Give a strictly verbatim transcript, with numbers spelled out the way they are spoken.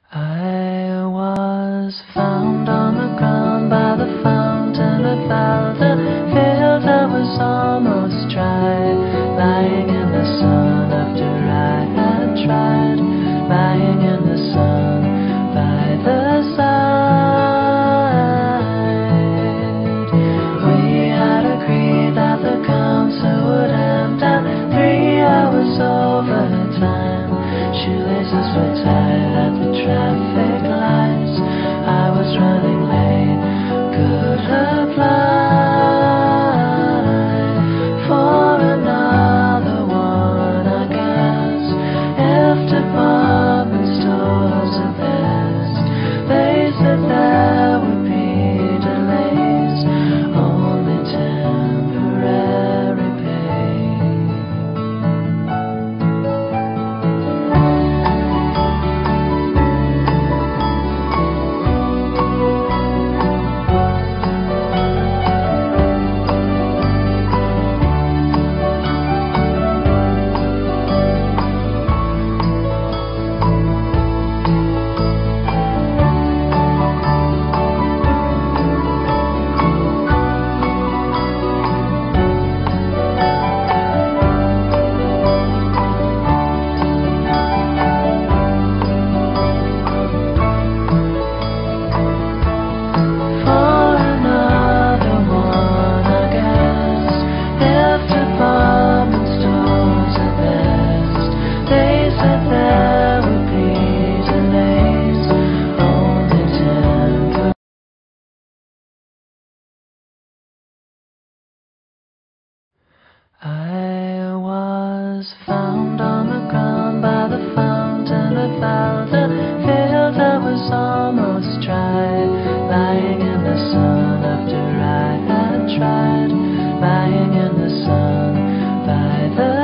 I was found on the ground by the fountain without the field. I was almost dry, lying in the sun after I had tried, lying in the sun by the side. We had agreed that the council would end at three hours overtime. Shoelaces were tied at the traffic lights. I was running late, could apply for another one, I guess. If department stores are best, they said there would be delays, only temporary pain. I was found on the ground by the fountain without the field. I was almost dry, lying in the sun after I had tried, lying in the sun by the